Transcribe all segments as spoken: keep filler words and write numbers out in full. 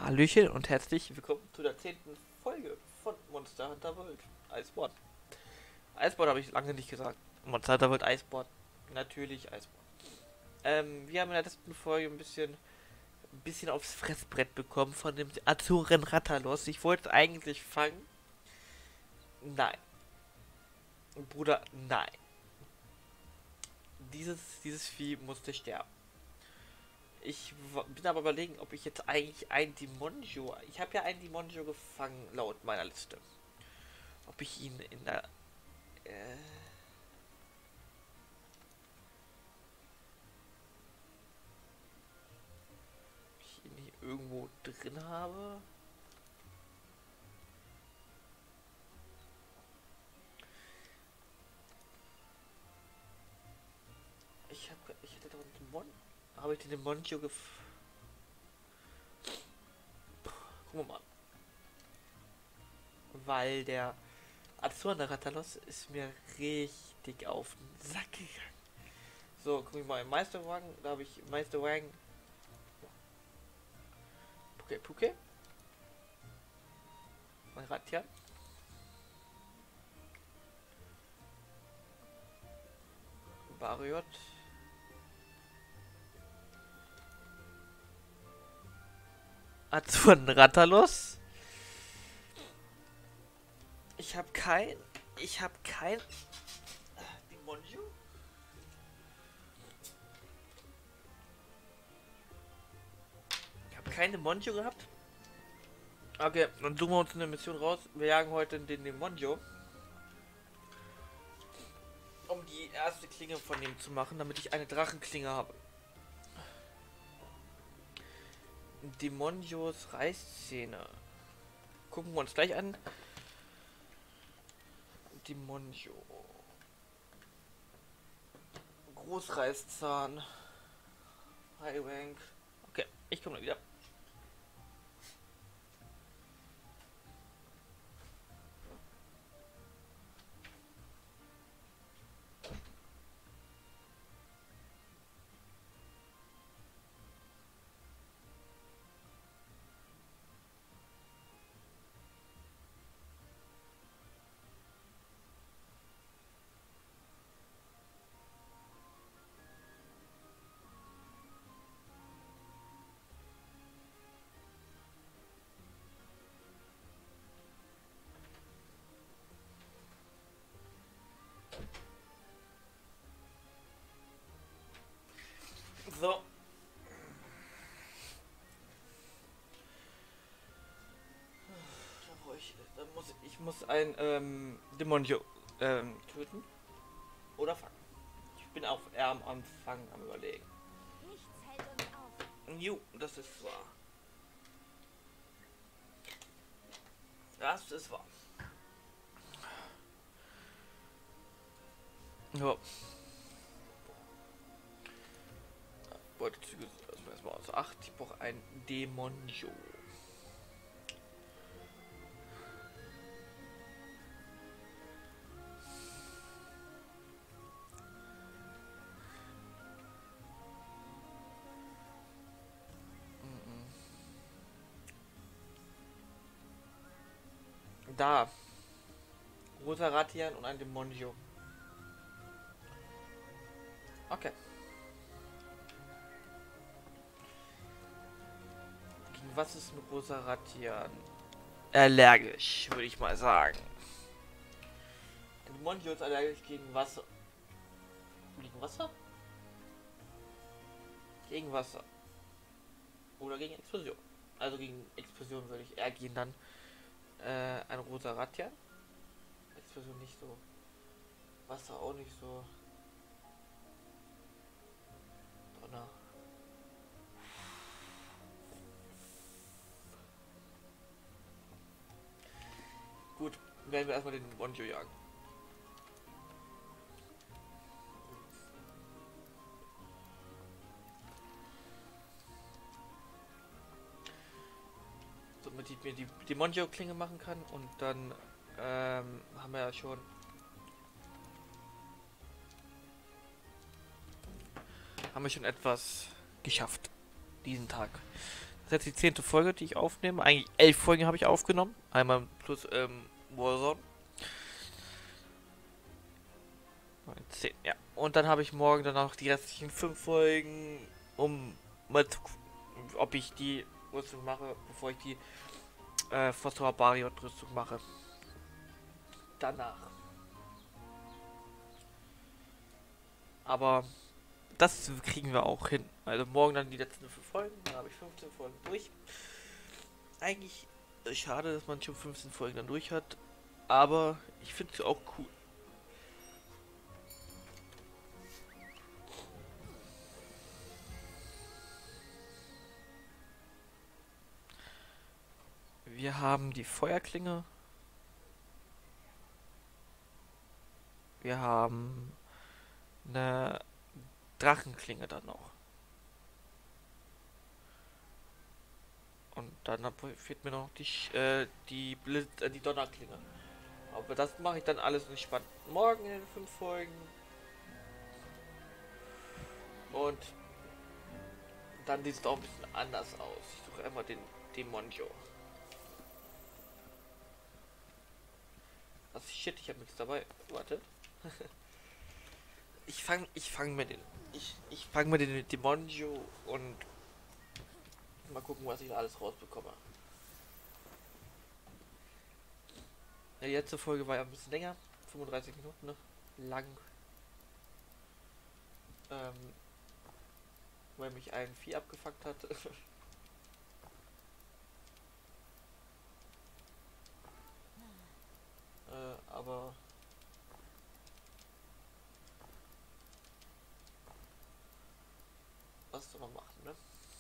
Hallöchen und herzlich willkommen zu der zehnten Folge von Monster Hunter World Iceborne. Iceborne habe ich lange nicht gesagt. Monster Hunter World Iceborne. Natürlich Iceborne. Ähm, wir haben in der letzten Folge ein bisschen, ein bisschen aufs Fressbrett bekommen von dem Azuren Rattalos. Ich wollte es eigentlich fangen. Nein. Bruder, nein. Dieses, dieses Vieh musste sterben. Ich bin aber überlegen, ob ich jetzt eigentlich ein Dimonjo... Ich habe ja einen Dimonjo gefangen, laut meiner Liste. Ob ich ihn in der... Äh, ob ich ihn hier irgendwo drin habe? Ich habe... Ich hätte doch einen Dimon... Habe ich den Dimonjo gef... Gucken wir mal. Weil der Azurna Rattalos ist mir richtig auf den Sack gegangen. So, guck ich mal im Meisterwagen. Da habe ich Meisterwagen. Puke Puke. Mein Radtier. Bariot. Azurna Rattalos. Ich habe kein... Ich habe kein... Dimonjo? Ich habe keine Dimonjo gehabt. Okay, dann suchen wir uns eine Mission raus. Wir jagen heute den Dimonjo. Um die erste Klinge von ihm zu machen, damit ich eine Drachenklinge habe. Dimonjos Reißzähne. Gucken wir uns gleich an. Dimonjo. Großreißzahn. High Rank. Okay, ich komme wieder. So. Da brauche ich, da muss ich muss ein ähm, Dimonjo ähm, töten oder fangen. Ich bin auch eher am Anfang am überlegen. Nichts hält uns auf. Jo, das ist wahr. Das ist wahr. Ja. Beutezüge lassen wir erstmal aus acht. Ich brauche ein Demonjo. Da. Rosa Ratian und ein Demonjo. Okay. Gegen was ist ein Rosa Ratian? Allergisch, würde ich mal sagen. Ein Demonjo ist allergisch gegen Wasser. Gegen Wasser? Gegen Wasser. Oder gegen Explosion. Also gegen Explosion würde ich eher gehen dann. Äh, ein rosa Ratian. Explosion nicht so. Wasser auch nicht so. Donner. Gut, werden wir erstmal den Monjo jagen. Damit ich mir die, die Monjo-Klinge machen kann und dann ähm, haben wir ja schon haben wir schon etwas geschafft diesen Tag. ist jetzt die zehnte Folge, die ich aufnehme. Eigentlich elf Folgen habe ich aufgenommen. Einmal plus ähm, Warzone. zehn, ja. Und dann habe ich morgen dann noch die restlichen fünf Folgen, um mal zu gucken, ob ich die Rüstung mache, bevor ich die äh, Phosphor Bariot Rüstung mache. Danach. Aber das kriegen wir auch hin. Also morgen dann die letzten fünf Folgen, dann habe ich fünfzehn Folgen durch. Eigentlich schade, dass man schon fünfzehn Folgen dann durch hat, aber ich finde es auch cool. Wir haben die Feuerklinge. Wir haben eine Drachenklinge dann noch. Und dann fehlt mir noch die, äh, die Blitz, äh, die Donnerklinge. Aber das mache ich dann alles entspannt morgen in den fünf Folgen. Und dann sieht es auch ein bisschen anders aus. Ich suche einmal den Demonjo. Was shit, ich habe nichts dabei. Warte. ich fange ich fang mir den. Ich, ich fange mir den Demonjo und mal gucken, was ich da alles rausbekomme. Ja, die letzte Folge war ja ein bisschen länger. fünfunddreißig Minuten, ne? Lang. Ähm, weil mich ein Vieh abgefuckt hat. äh, aber was soll man machen, ne?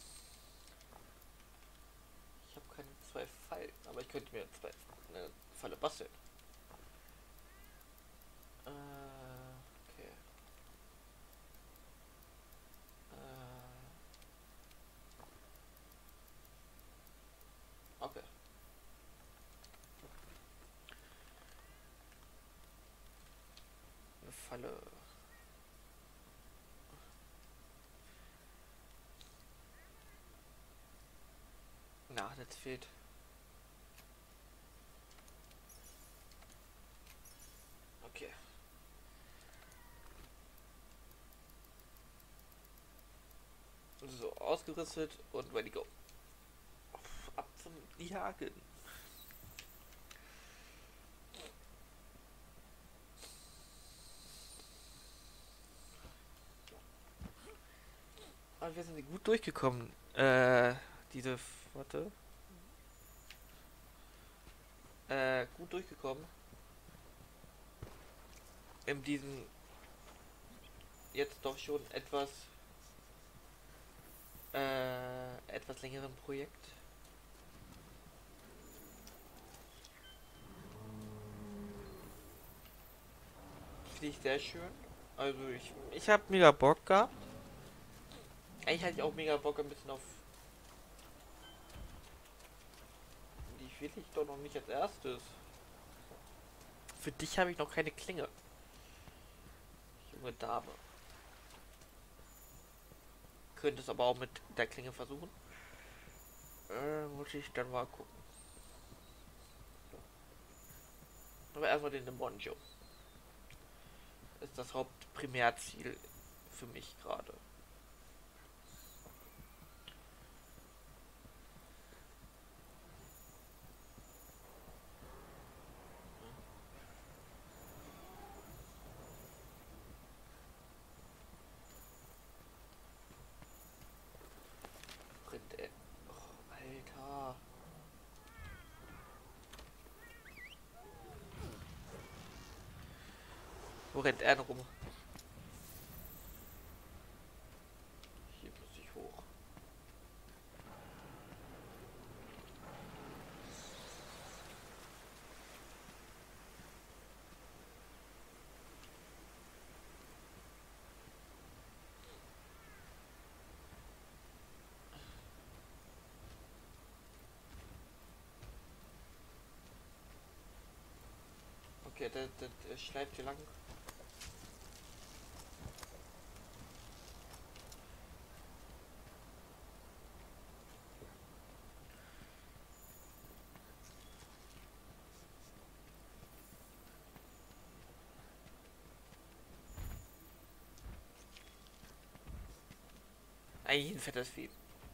Ich habe keine zwei Fallen, aber ich könnte mir zwei eine Falle basteln. Äh, okay. Äh, okay. Eine Falle. Na, das fehlt. Okay. So, ausgerüstet und ready go. Ab zum Jagen. Aber wir sind gut durchgekommen. Äh, diese. Warte. Äh, gut durchgekommen. In diesem. Jetzt doch schon etwas. Äh, etwas längeren Projekt. Finde ich sehr schön. Also ich, ich habe mega Bock gehabt. Eigentlich hatte ich auch mega Bock ein bisschen auf. Die will ich doch noch nicht als erstes. Für dich habe ich noch keine Klinge. Junge Dame. Könnte es aber auch mit der Klinge versuchen. Äh, muss ich dann mal gucken. Aber erstmal den Demonjo. Ist das Hauptprimärziel für mich gerade. Rennt er. Oh, Alter. Wo rennt er rum? Hier muss ich hoch. Okay, der, der, der schleift hier lang. eigentlich ein fettes Vieh.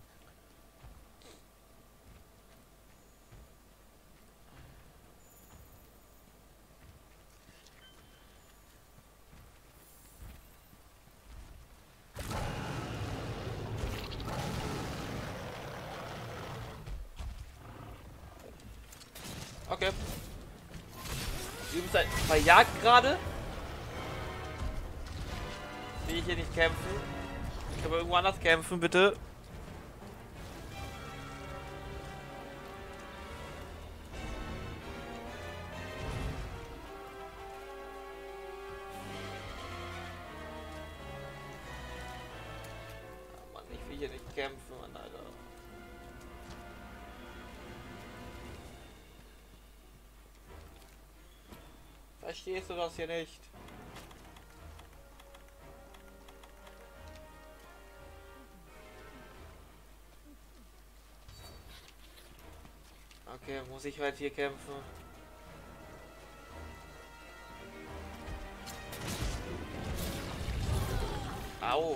Okay. Wir sind bei Jagd gerade. Will ich hier nicht kämpfen? Ich kann aber irgendwo anders kämpfen, bitte. Oh Mann, ich will hier nicht kämpfen, Mann, Alter. Verstehst du das hier nicht? Okay, muss ich halt hier kämpfen. Au.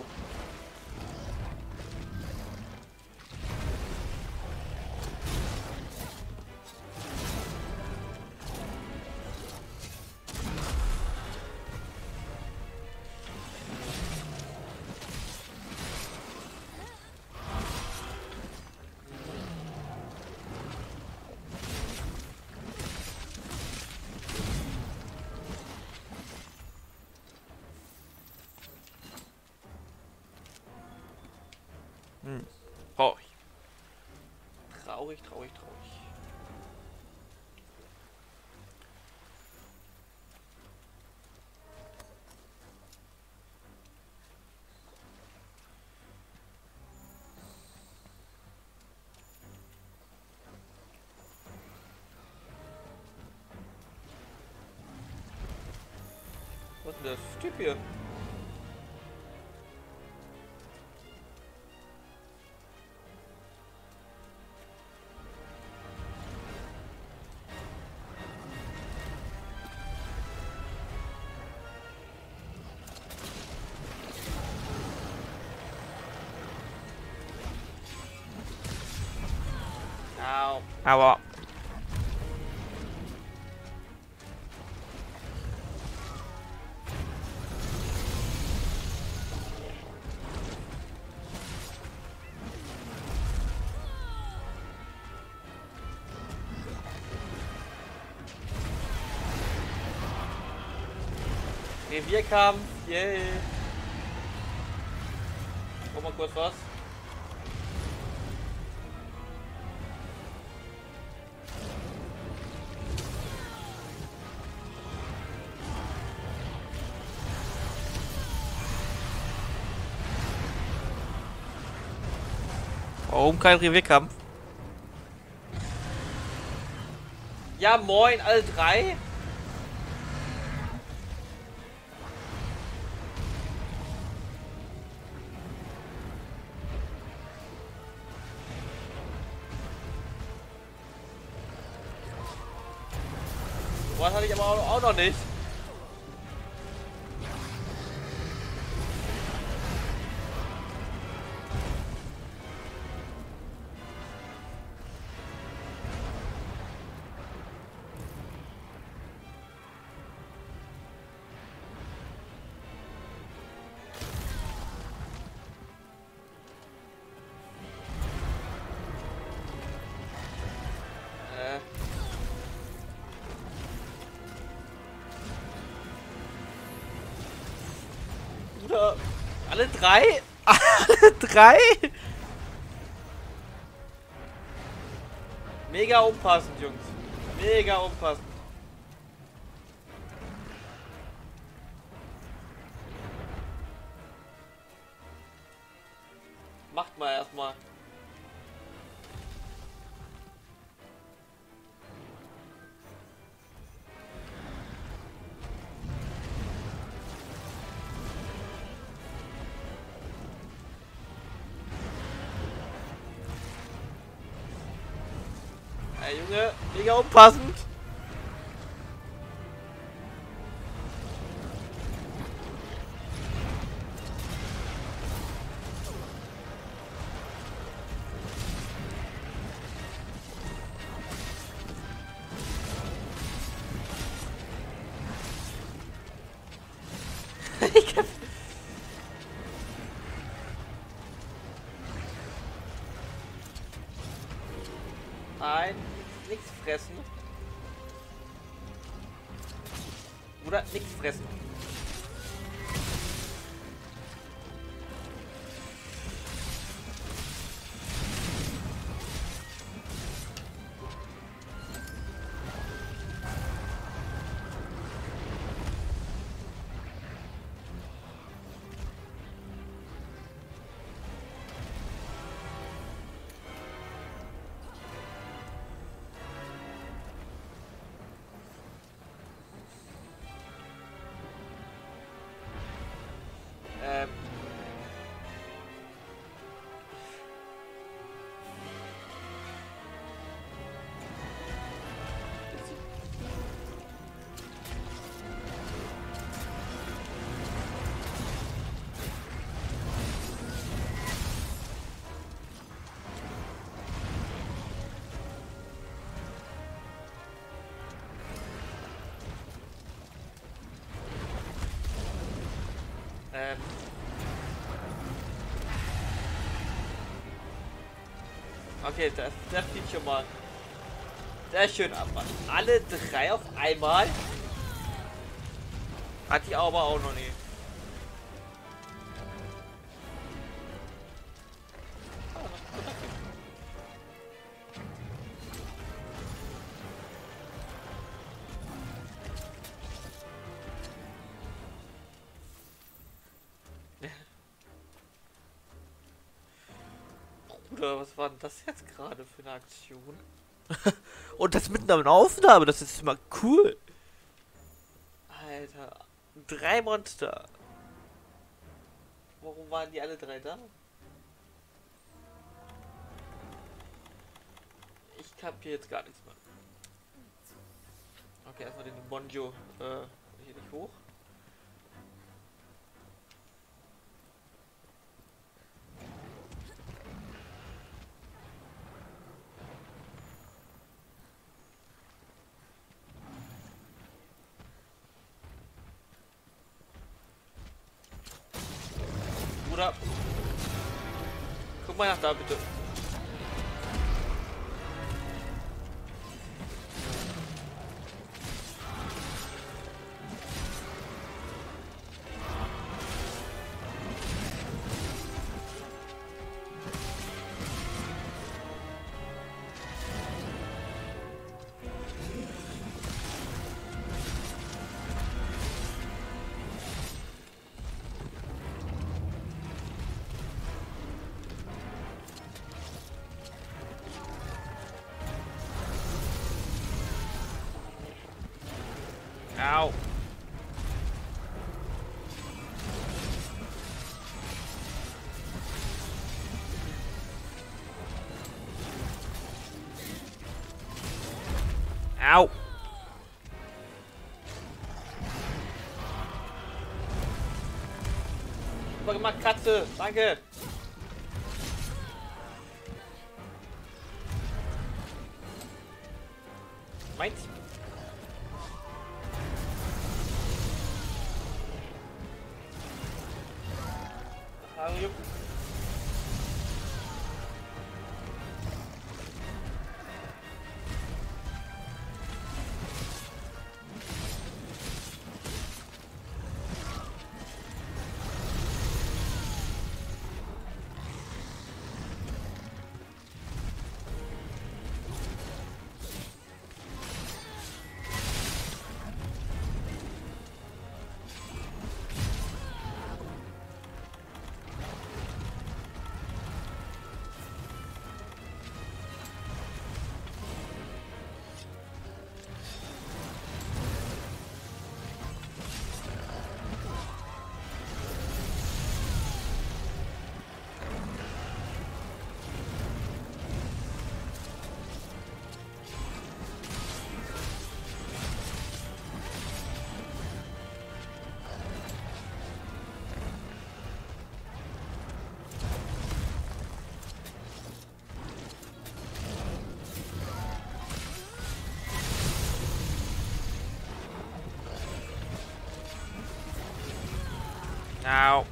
Hm. Traurig. Traurig, traurig, traurig. Was ist denn das Typ hier? Au. Aua. Revierkampf, yay. Guck mal kurz was. Warum kein Revierkampf? Ja, moin, alle drei. Was hatte ich aber auch noch nicht. Äh. Bruder, alle drei? Alle drei? Mega unpassend, Jungs. Mega unpassend. Macht mal erstmal. Ey, Junge, mega unpassend. Ich hab... Nein, nichts fressen. Oder nichts fressen. Ähm. Ähm. Okay, das, das sieht schon mal sehr schön ab. Alle drei auf einmal. Hat die aber auch noch nie. Bruder, was war denn das jetzt gerade für eine Aktion? Und das mitten am Aufnahme, das ist mal cool. Alter, drei Monster. Warum waren die alle drei da? Ich kapiere jetzt gar nichts mehr. Okay, erstmal den Bonjo äh, hier nicht hoch. Bruder, guck mal nach da bitte. Au. Au. Super gemacht, Katze. Danke. Meins. Hallo. Au.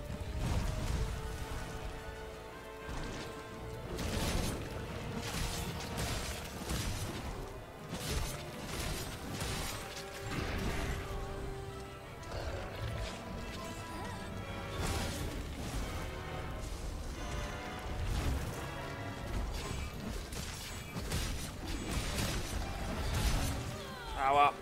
Aua.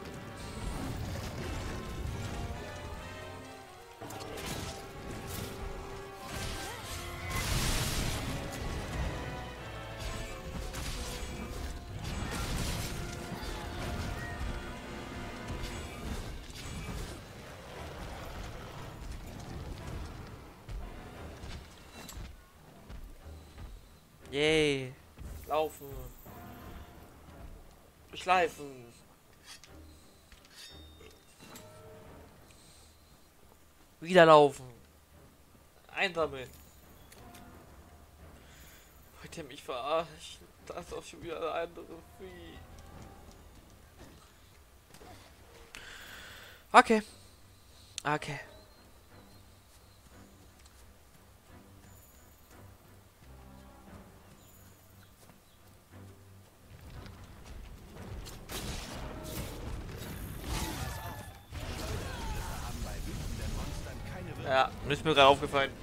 Yay. Laufen. Schleifen. Wieder laufen. Einsammeln. Wollt ihr mich verarschen? Das ist auch schon wieder eine andere Wie. Okay. Okay. Ja, ist mir gerade aufgefallen.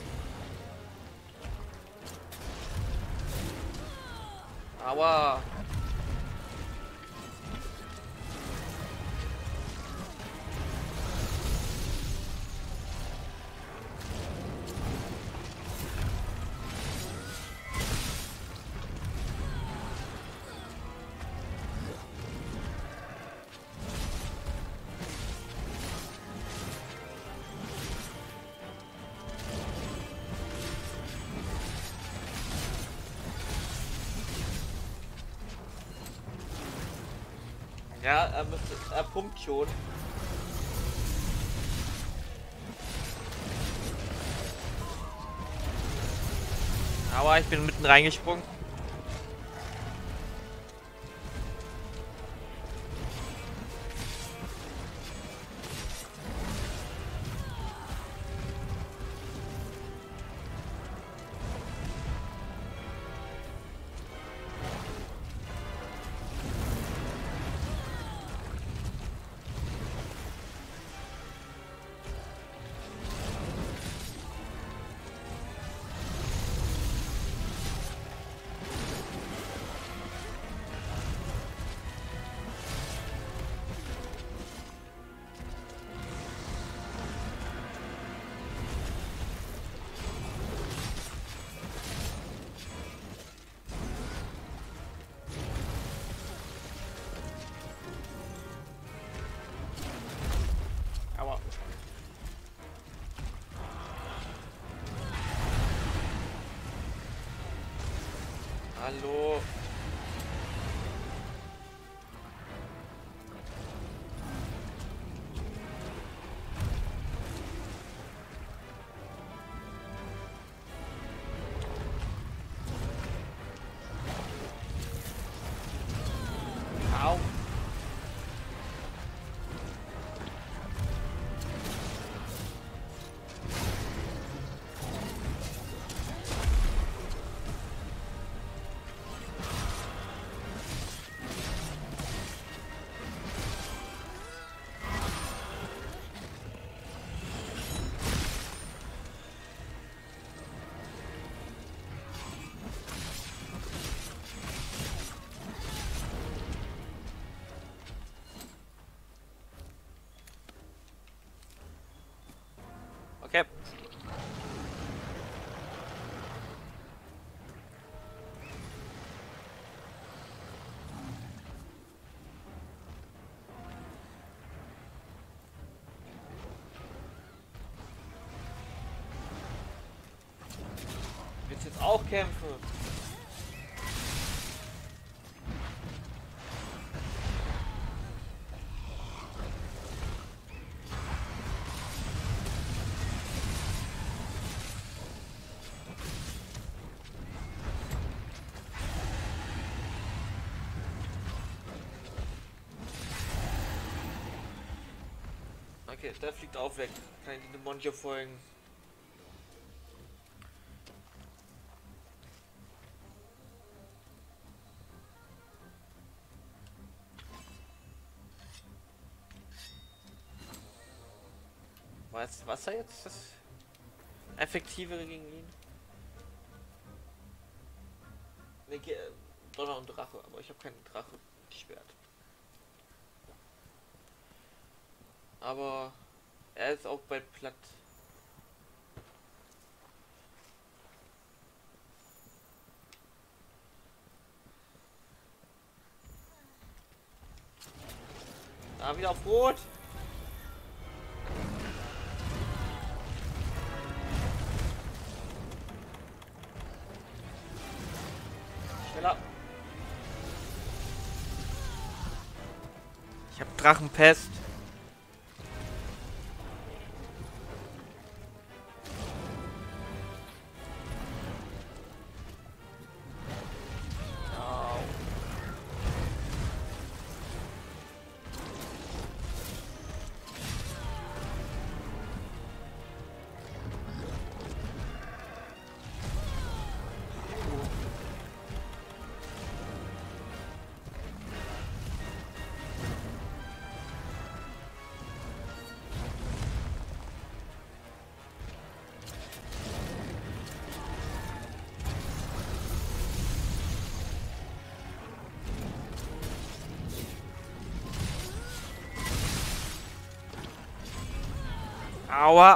Aua. Ja, er, müsste, er pumpt schon. Aber ich bin mitten reingesprungen. Hallo. Au. Okay. Willst jetzt auch kämpfen? Okay, der fliegt auch weg. Kann ich den Monjo folgen? War jetzt Wasser jetzt das effektivere gegen ihn? Ne, Donner und Drache, aber ich habe keinen Drache. Schwert. Aber er ist auch bald platt. Da wieder auf Rot. Schneller. Ich habe Drachenpest. Aua.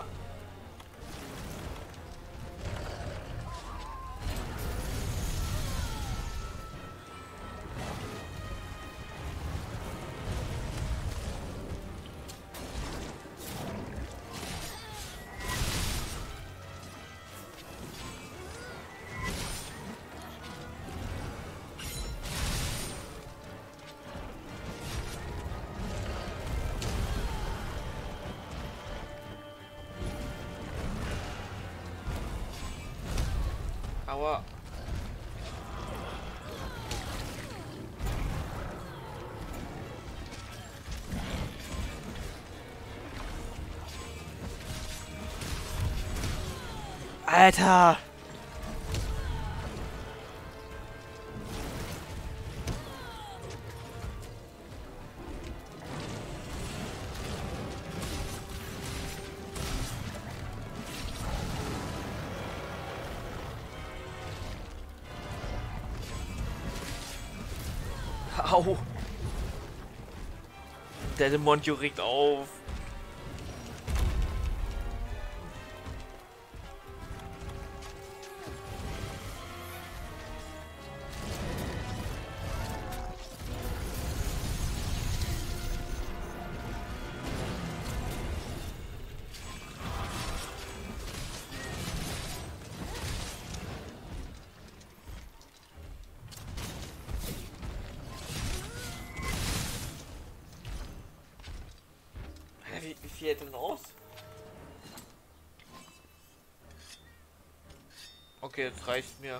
Aua. Alter. Au. Der Demontio regt auf. Wie, wie viel hält denn aus? Okay, das reicht mir.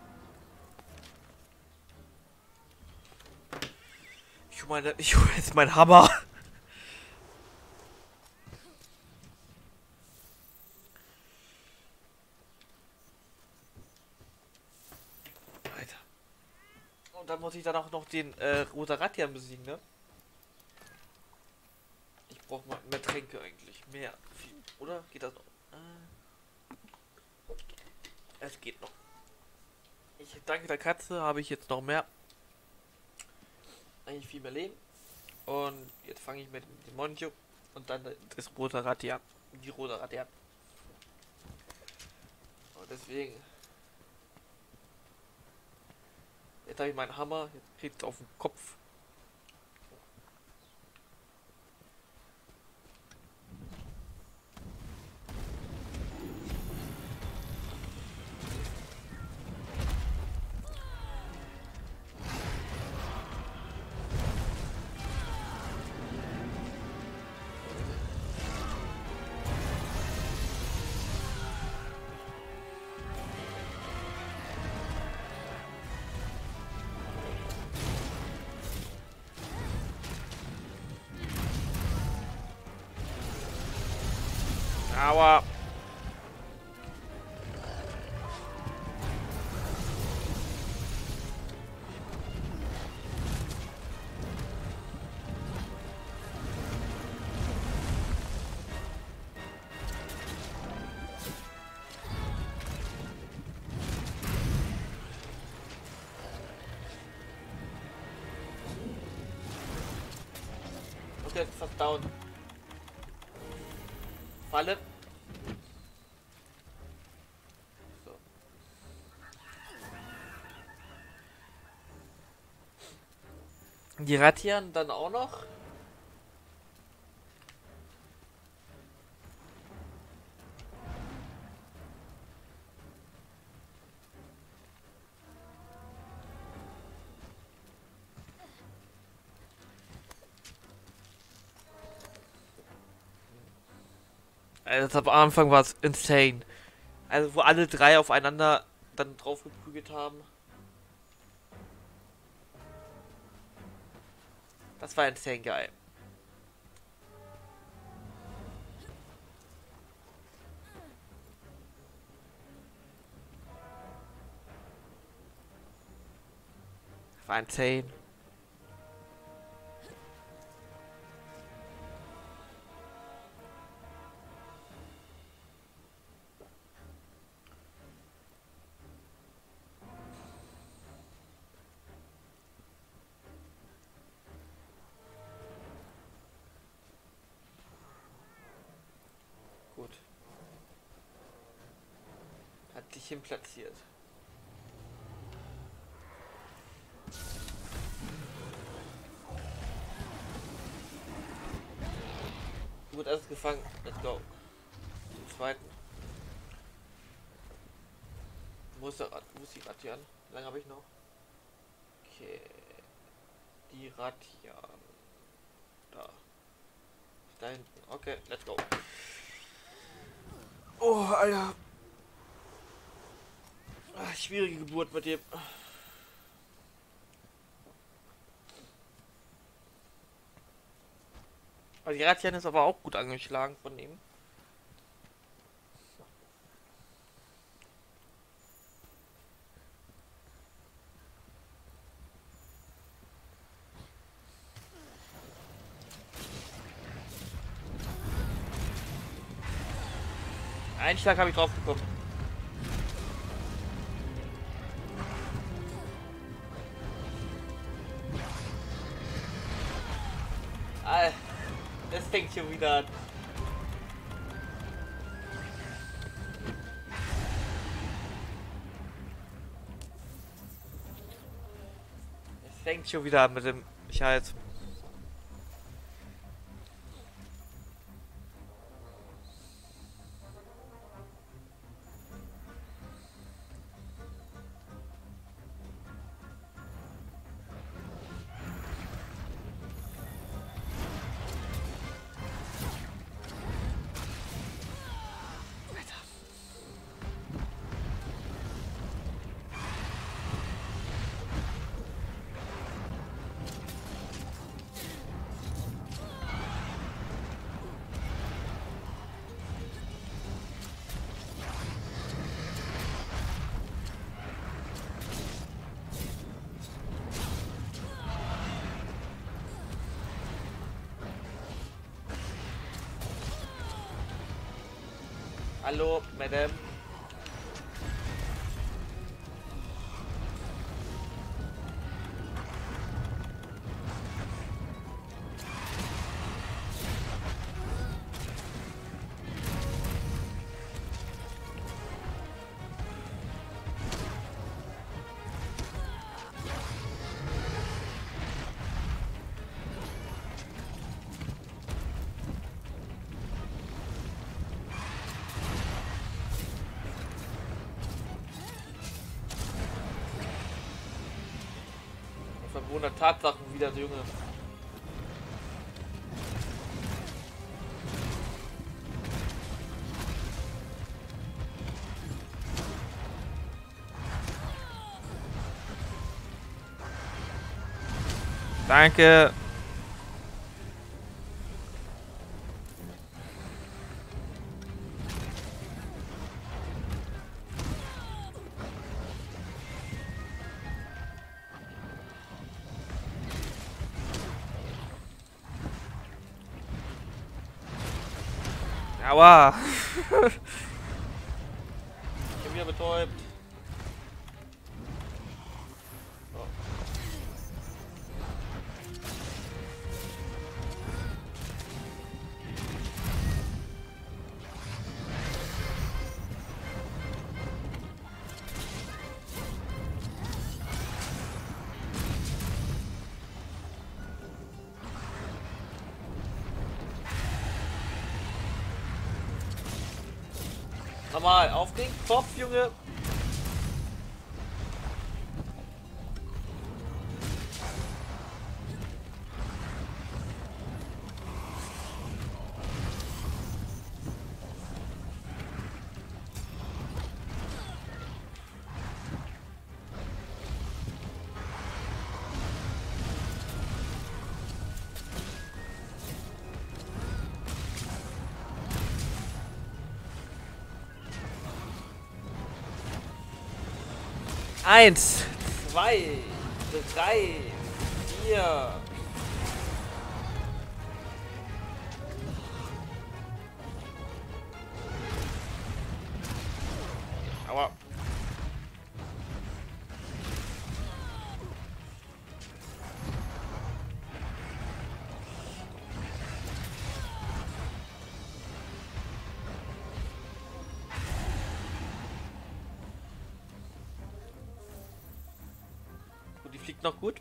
Ich meine, ich hole jetzt meinen Hammer. Alter. Und dann muss ich dann auch noch den äh, Rosaratian besiegen, ne? Ich brauche mal mehr Tränke eigentlich. Mehr. Viel. Oder? Geht das noch? Äh. Es geht noch. Ich danke der Katze, habe ich jetzt noch mehr. Eigentlich viel mehr Leben. Und jetzt fange ich mit dem Demontio und dann das Rosaratian. Die Rosaratian. Und deswegen. Jetzt habe ich meinen Hammer. Jetzt kriegt es auf den Kopf. Aua. der ist fast down. Falle. So. Die Ratieren dann auch noch. Also am Anfang war es insane. Also wo alle drei aufeinander dann drauf geprügelt haben. Das war insane geil. Das war insane. Gut. Hat dich hin platziert. Gut, erst gefangen. Let's go. Zum zweiten. Wo ist der Rad? Wo ist die Ratian? Wie lange habe ich noch? Okay. Die Ratian. Da. Da hinten. Okay, let's go. Oh, Alter. Ach, schwierige Geburt mit dem. Aber die Ratian ist aber auch gut angeschlagen von ihm. Einen Schlag habe ich drauf bekommen. Ah, das fängt schon wieder an. Es fängt schon wieder an mit dem Scheiß. Hallo, Madame. Verwohner Tatsachen wieder, Junge. Danke. Aua. Ich bin wieder betäubt. So. Nochmal auf den Kopf, Junge. Eins, zwei, drei, vier. Aua. Die fliegt noch gut.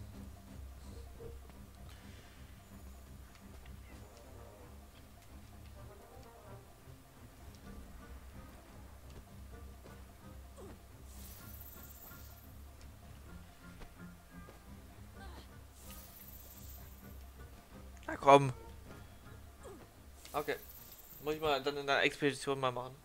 Na komm. Okay. Muss ich mal dann in der Expedition mal machen.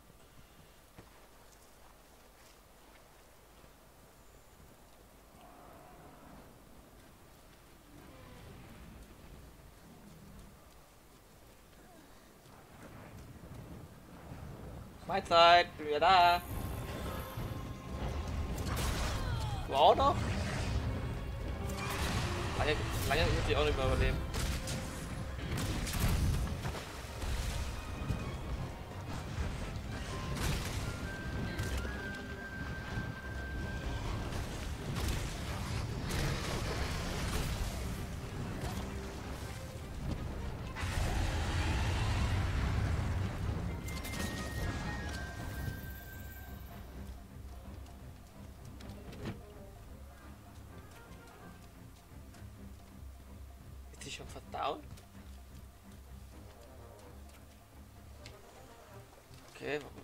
Mahlzeit, bin wieder da. Du auch noch? Lange, lange muss ich auch nicht mehr überleben. Ist sie schon verdaut? Okay, war gut.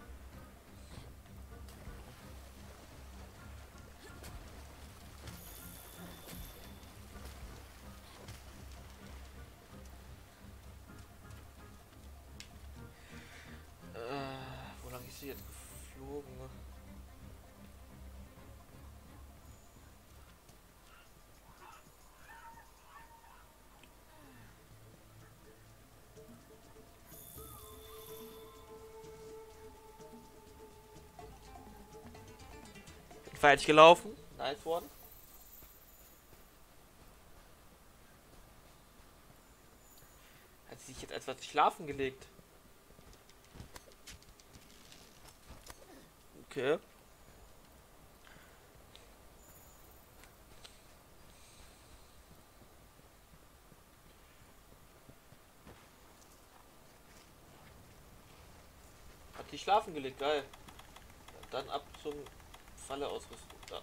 Äh, wo lang ist sie jetzt geflogen? Falsch gelaufen. Nice one. Hat sie sich jetzt etwas schlafen gelegt? Okay. Hat die schlafen gelegt, geil. Dann ab zum Falle ausrüsten. Da.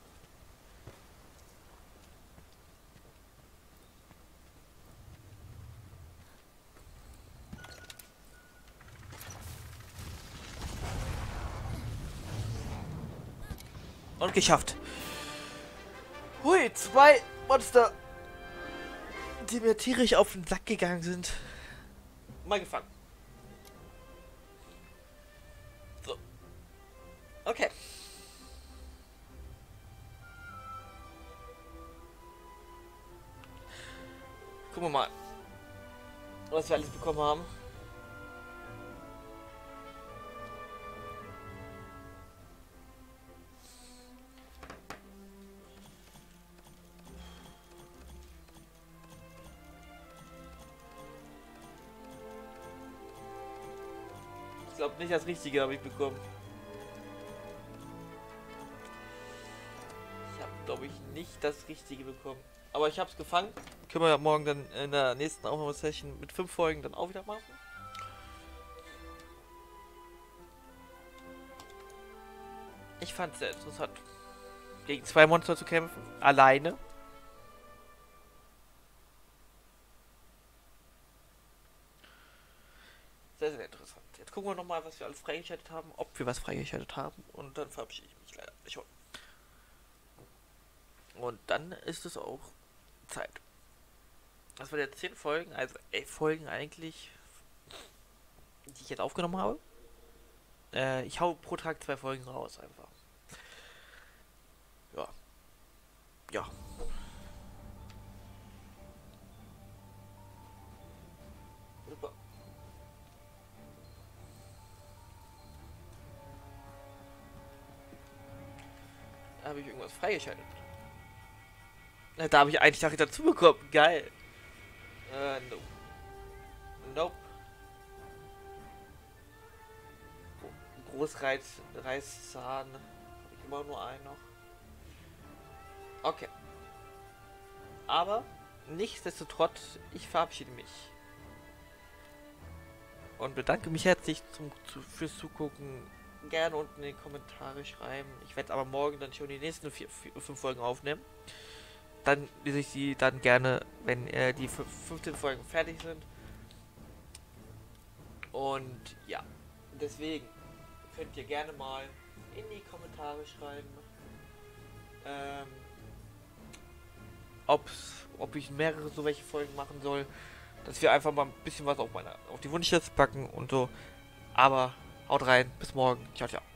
Und geschafft. Hui, zwei Monster, die mir tierisch auf den Sack gegangen sind. Mal gefangen. So. Okay. Gucken wir mal, was wir alles bekommen haben. Ich glaube nicht, das Richtige habe ich bekommen. Ich habe, glaube ich, nicht das Richtige bekommen. Aber ich habe es gefangen. Können wir ja morgen dann in der nächsten Aufnahmesession mit fünf Folgen dann auch wieder machen. Ich fand es sehr interessant, gegen zwei Monster zu kämpfen. Alleine. wäre sehr interessant. Jetzt gucken wir nochmal, was wir alles freigeschaltet haben, ob wir was freigeschaltet haben und dann verabschiede ich mich leider schon. Und dann ist es auch Zeit. Das waren jetzt zehn Folgen, also elf Folgen eigentlich, die ich jetzt aufgenommen habe. Äh, ich hau pro Tag zwei Folgen raus einfach. Ja. Ja. Super. Da habe ich irgendwas freigeschaltet. Na, da habe ich eigentlich Sachen dazu bekommen. Geil. Äh, no. Nope. Großreiz, Reißzahn. Habe ich immer nur einen noch. Okay. Aber nichtsdestotrotz, ich verabschiede mich. Und bedanke mich herzlich zum, zu, fürs Zugucken. Gerne unten in die Kommentare schreiben. Ich werde aber morgen dann schon die nächsten vier, vier, fünf Folgen aufnehmen. Dann lese ich sie dann gerne, wenn äh, die fünfzehn Folgen fertig sind. Und ja, deswegen könnt ihr gerne mal in die Kommentare schreiben, ähm, ob's, ob ich mehrere so welche Folgen machen soll, dass wir einfach mal ein bisschen was auf, meine, auf die Wunschliste packen und so. Aber haut rein, bis morgen, ciao, ciao.